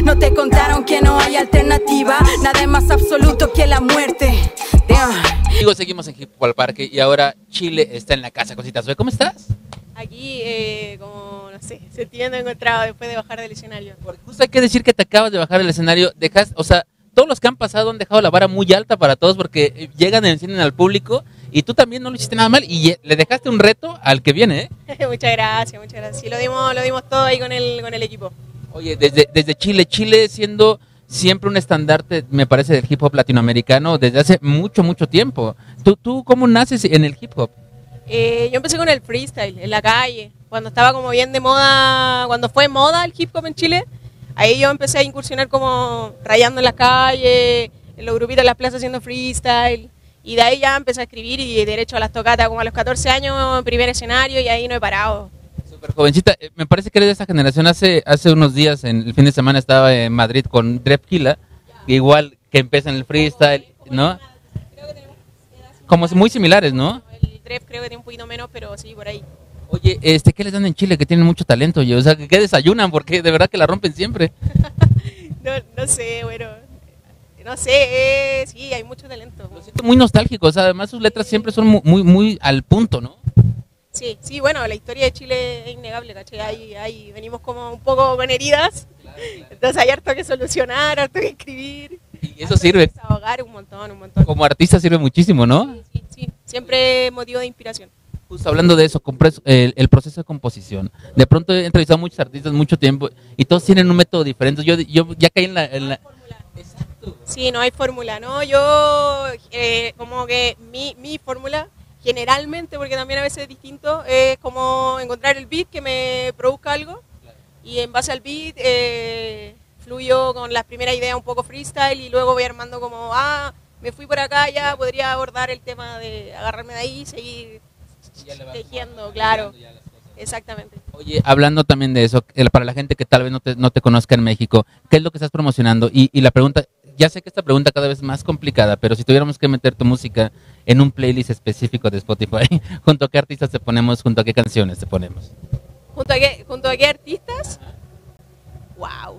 No te contaron que no hay alternativa, nada es más absoluto que la muerte. Amigos, seguimos en Hip Hop al Parque y ahora Chile está en la casa. Cositas, ¿cómo estás? Aquí, como, no sé, sintiendo encontrado después de bajar del escenario. Porque justo hay que decir que te acabas de bajar del escenario, o sea, todos los que han pasado han dejado la vara muy alta para todos porque llegan y encienden al público y tú también no lo hiciste nada mal y le dejaste un reto al que viene, ¿eh? Muchas gracias, muchas gracias. Sí, lo dimos todo ahí con el equipo. Oye, desde Chile siendo siempre un estandarte, me parece, del hip hop latinoamericano desde hace mucho tiempo. ¿Tú cómo naces en el hip hop? Yo empecé con el freestyle en la calle, cuando estaba como bien de moda, cuando fue moda el hip hop en Chile. Ahí yo empecé a incursionar como rayando en la calle, en los grupitos de las plazas haciendo freestyle. Y de ahí ya empecé a escribir y derecho a las tocatas como a los 14 años, primer escenario, y ahí no he parado. Súper jovencita, me parece que eres de esa generación. Hace unos días, en el fin de semana, estaba en Madrid con Drepkilla, igual que empieza en el freestyle, ¿no? Como muy similares, ¿no? El Drep creo que tiene un poquito menos, pero sí, por ahí. Oye, ¿qué les dan en Chile? Que tienen mucho talento, o sea, ¿qué desayunan? Porque de verdad que la rompen siempre. No sé, bueno, no sé, sí, hay mucho talento. Lo siento muy nostálgico, o sea, además sus letras siempre son muy al punto, ¿no? Sí, bueno, la historia de Chile es innegable, ¿cachai? Ahí venimos como un poco con heridas, claro. Entonces hay harto que solucionar, harto que escribir. Y eso sirve. Desahogar un montón. Como artista sirve muchísimo, ¿no? Sí, siempre motivo de inspiración. Justo hablando de eso, el proceso de composición. De pronto he entrevistado a muchos artistas mucho tiempo y todos tienen un método diferente. Yo ya caí en la... Exacto. Sí, no hay fórmula, ¿no? Yo, como que mi fórmula, generalmente, porque también a veces es distinto, es como encontrar el beat que me produzca algo y en base al beat fluyo con las primeras ideas un poco freestyle y luego voy armando como, me fui por acá, ya podría abordar el tema de agarrarme de ahí y seguir tejiendo, claro. Exactamente. Oye, hablando también de eso, para la gente que tal vez no te conozca en México, ¿qué es lo que estás promocionando? Y la pregunta, ya sé que esta pregunta cada vez es más complicada, pero si tuviéramos que meter tu música en un playlist específico de Spotify, ¿junto a qué artistas te ponemos? ¿Junto a qué canciones te ponemos? ¿Junto a qué artistas? Wow.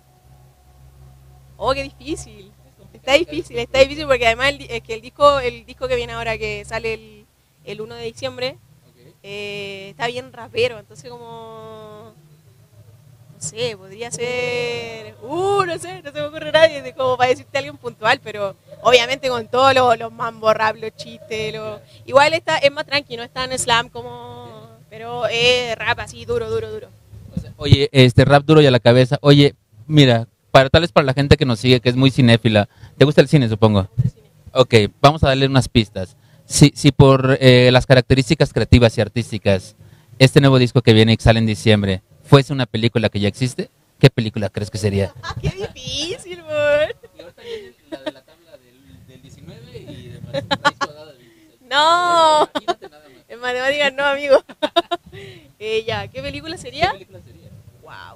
Oh, qué difícil. Está difícil porque además el disco que viene ahora, que sale el 1 de diciembre, está bien rapero, entonces como, no sé, podría ser, no sé, no se me ocurre nadie como para decirte a alguien puntual, pero obviamente con todos los mambo rap, los chistes, igual es más tranqui, no es tan slam como, pero es rap así duro. Oye, rap duro y a la cabeza. Oye, mira, tal vez para la gente que nos sigue, que es muy cinéfila, ¿te gusta el cine, supongo? Ok, vamos a darle unas pistas. Si por las características creativas y artísticas, este nuevo disco que viene y que sale en diciembre, fuese una película que ya existe, ¿qué película crees que sería? ¡Qué difícil, man! Y ahorita viene la de la tabla del 19 y de raíz cuadrada del 26. ¡No! Imagínate nada más. En matemáticas no, amigo. ¿Qué película sería? ¿Qué película sería? Wow.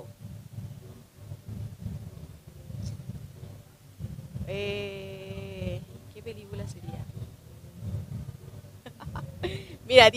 ¿Qué película sería? Mira,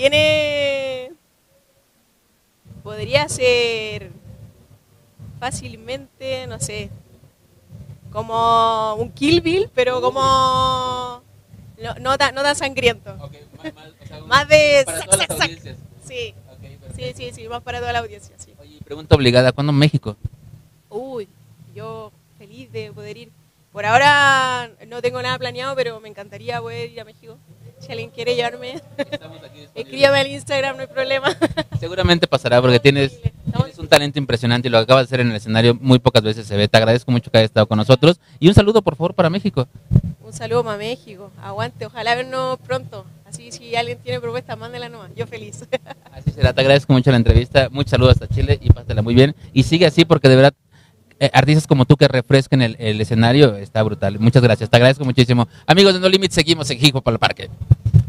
podría ser fácilmente, no sé, como un Kill Bill, pero como no tan sangriento. Okay, o sea, más de para todas las audiencias. Sí. Okay, sí, más para toda la audiencia, sí. Oye, pregunta obligada, ¿cuándo México? Yo feliz de poder ir. Por ahora no tengo nada planeado, pero me encantaría poder ir a México. Si alguien quiere llevarme, escríbame al Instagram, no hay problema. Seguramente pasará porque tienes un talento impresionante y lo que acabas de hacer en el escenario muy pocas veces se ve. Te agradezco mucho que hayas estado con nosotros y un saludo por favor para México. Un saludo para México, aguante, ojalá vernos pronto. Así si alguien tiene propuestas, mándela nomás, yo feliz. Así será, te agradezco mucho la entrevista, muchos saludos hasta Chile y pásatela muy bien. Y sigue así porque de verdad artistas como tú que refresquen el escenario está brutal. Muchas gracias, te agradezco muchísimo. Amigos de No Limit, seguimos en Hip Hop al Parque.